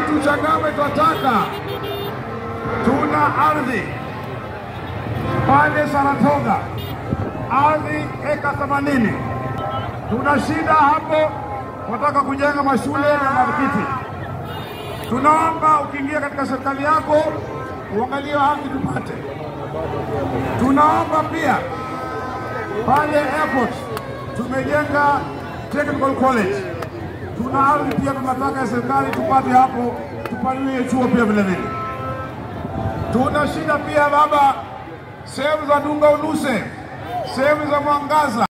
Kitu cha Ngame tunataka, tuna ardhi pale Saratoga, ardhi eka 80. Tuna shida hapo, tunataka kujenga mashule na marikiti. Tunaomba ukiingia katika serikali yako uangalie ardhi tupate. Tunaomba pia pale airport tumejenga technical college. Tuna ardhi pia tunataka ya serikali tupate hapo, tupanulie chuo pia vile vile. Tuna shida pia baba, sehemu za Dunga Unuse, sehemu za Mwangaza.